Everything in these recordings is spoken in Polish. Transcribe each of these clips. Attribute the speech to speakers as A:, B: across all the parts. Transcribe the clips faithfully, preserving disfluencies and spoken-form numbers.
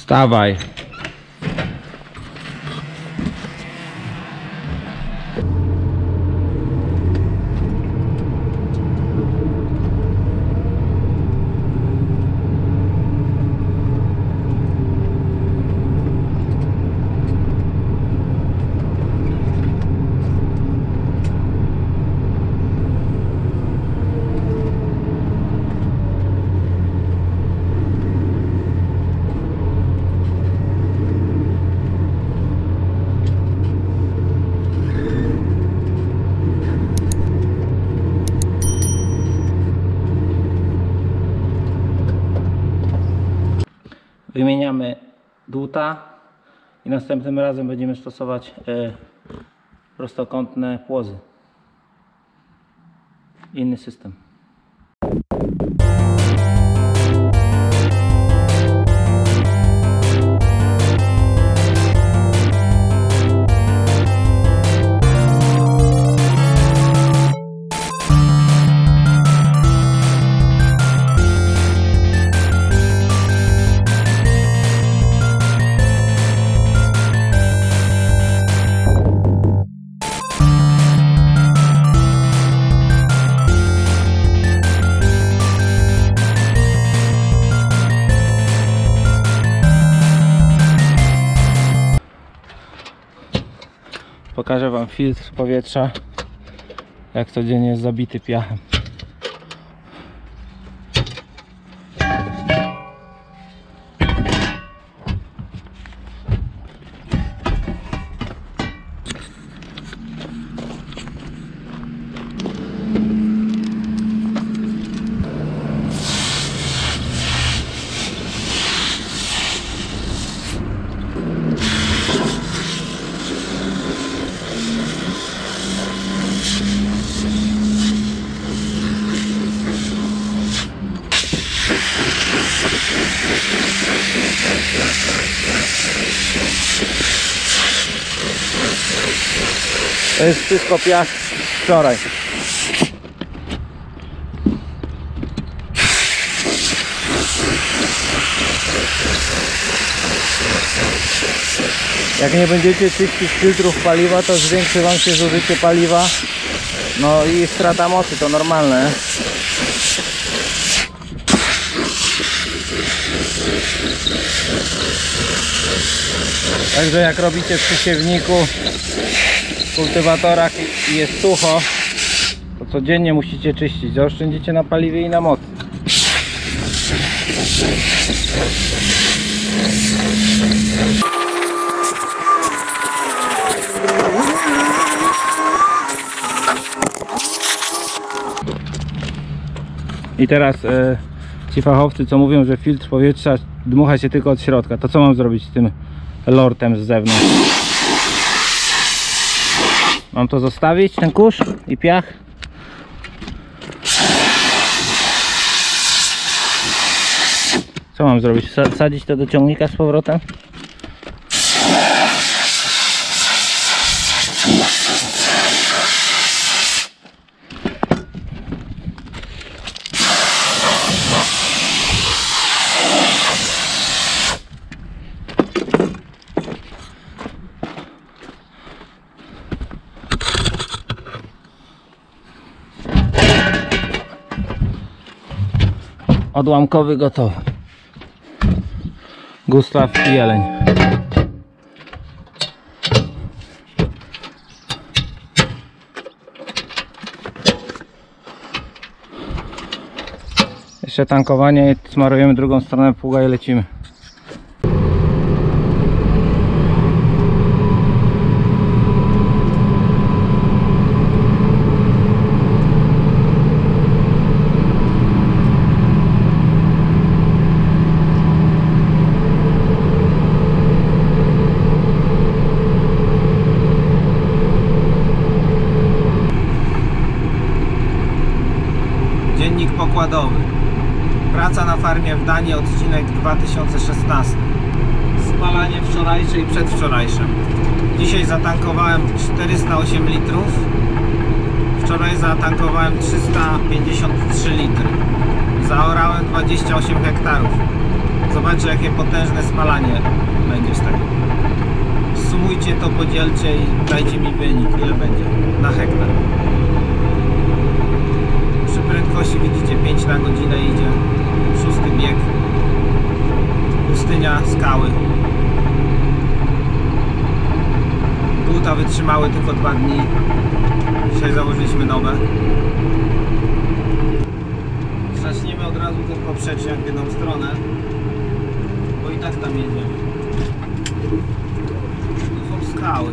A: Wstawaj. Wymieniamy dłuta i następnym razem będziemy stosować e, prostokątne płozy. Inny system. Pokażę wam filtr powietrza, jak codziennie jest zabity piachem. To jest wszystko piach wczoraj. Jak nie będziecie czyścić filtrów paliwa, to zwiększy wam się zużycie paliwa. No i strata mocy, to normalne. Także jak robicie przy siewniku, w kultywatorach i jest sucho, to codziennie musicie czyścić. Zaoszczędzicie na paliwie i na mocy. I teraz e, ci fachowcy, co mówią, że filtr powietrza dmucha się tylko od środka, to co mam zrobić z tym lortem z zewnątrz? Mam to zostawić, ten kurz i piach? Co mam zrobić? Sadzić to do ciągnika z powrotem? Odłamkowy gotowy. Gustaw i jeleń. Jeszcze tankowanie, smarujemy drugą stronę pługa i lecimy. Dziennik pokładowy. Praca na farmie w Danii, odcinek dwa tysiące szesnasty. Spalanie wczorajsze i przedwczorajsze. Dzisiaj zatankowałem czterysta osiem litrów. Wczoraj zatankowałem trzysta pięćdziesiąt trzy litry. Zaorałem dwadzieścia osiem hektarów. Zobaczcie, jakie potężne spalanie będzie z tego. Sumujcie to, podzielcie i dajcie mi wynik, ile będzie na hektar. Przy prędkości widzicie pięć na godzinę idzie. Szósty bieg. Pustynia, skały. Buta wytrzymały tylko dwa dni. Dzisiaj założyliśmy nowe. Zaczniemy od razu ten poprzeczniak w jedną stronę, bo i tak tam jedziemy. To są skały.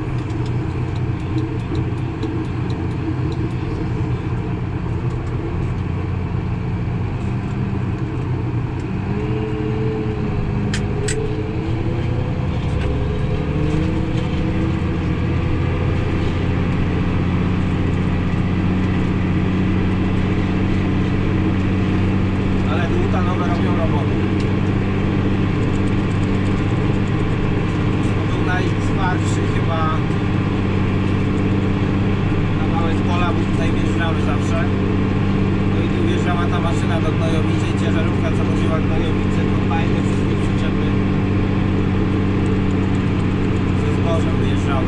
A: Zawsze. No i tu wjeżdżała ta maszyna do gnojowicy i ciężarówka, co woziła gnojowicę, kombajny, wszystkie przyczepy ze zbożem wyjeżdżały.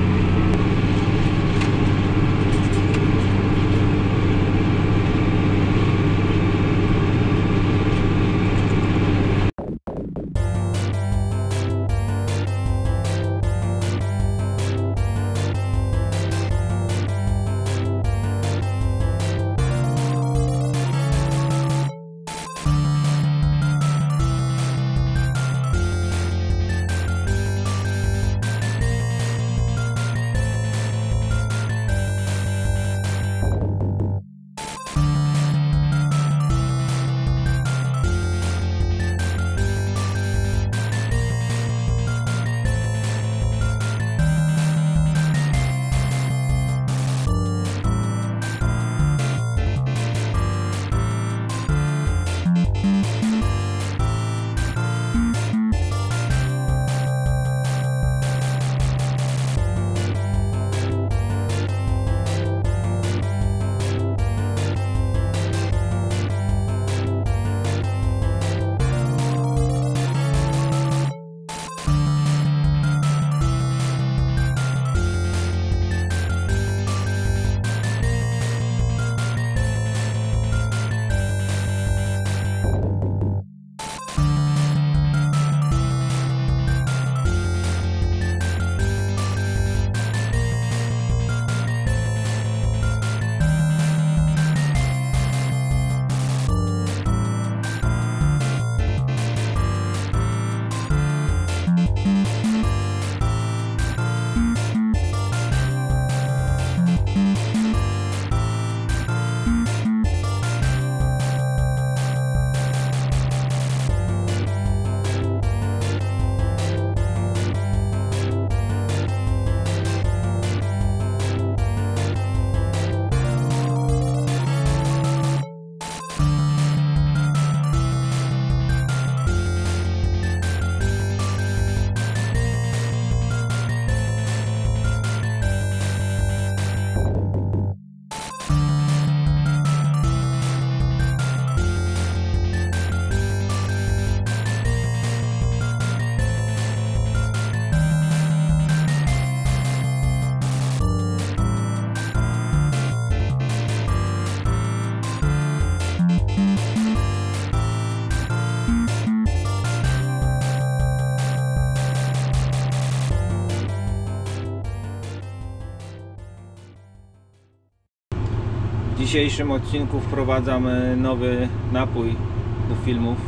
A: W dzisiejszym odcinku wprowadzamy nowy napój do filmów.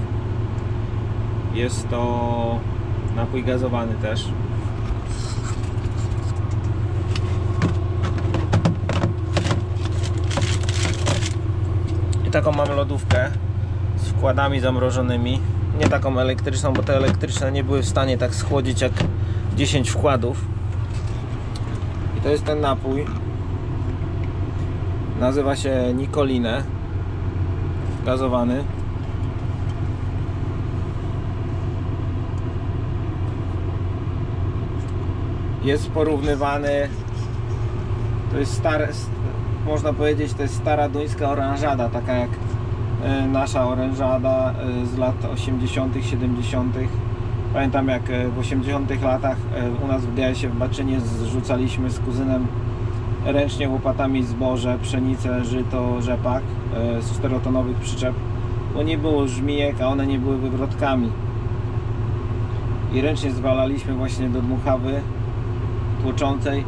A: Jest to napój gazowany też. I taką mam lodówkę z wkładami zamrożonymi. Nie taką elektryczną, bo te elektryczne nie były w stanie tak schłodzić jak dziesięć wkładów. I to jest ten napój. Nazywa się Nicoline. Gazowany. Jest porównywany. To jest stare, można powiedzieć, to jest stara duńska oranżada, taka jak nasza orężada z lat osiemdziesiątych, siedemdziesiątych. Pamiętam, jak w osiemdziesiątych latach u nas w G S-ie w Baczynie zrzucaliśmy z kuzynem ręcznie łopatami zboże, pszenicę, żyto, rzepak z czterotonowych przyczep, bo nie było żmijek, a one nie były wywrotkami. I ręcznie zwalaliśmy właśnie do dmuchawy tłoczącej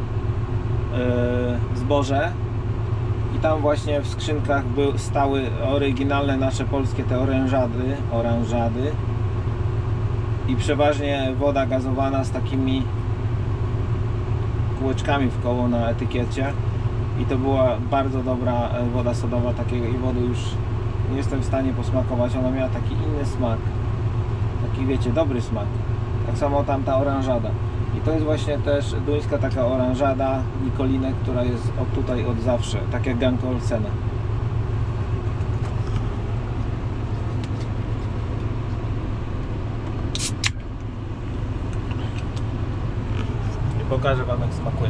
A: zboże. I tam właśnie w skrzynkach były, stały oryginalne nasze polskie te orężady, oranżady. I przeważnie woda gazowana z takimi kółeczkami w koło na etykiecie. I to była bardzo dobra woda sodowa. Takiej wody już nie jestem w stanie posmakować. Ona miała taki inny smak. Taki, wiecie, dobry smak. Tak samo tamta oranżada. I to jest właśnie też duńska taka oranżada Nikolinek, która jest od tutaj od zawsze, tak jak Gang Olsena. I pokażę wam, jak smakuje.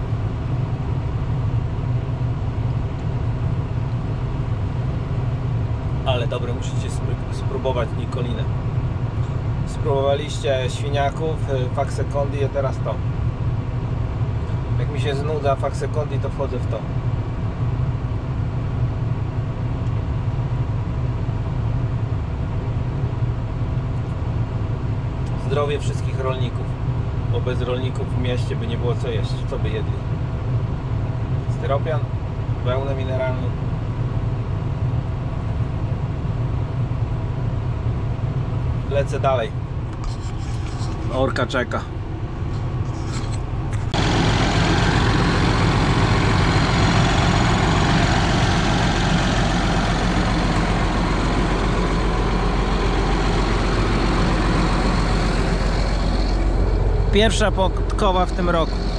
A: Ale dobre, musicie spróbować Nikolinę. Spróbowaliście świniaków, Fax Secondi, a teraz to. Jak mi się znudza Fax Secondi, to wchodzę w to. Zdrowie wszystkich rolników, bo bez rolników w mieście by nie było co jeść. Co by jedli? Styropian, wełnę mineralną. Lecę dalej. Orka czeka. Pierwsza podkowa w tym roku.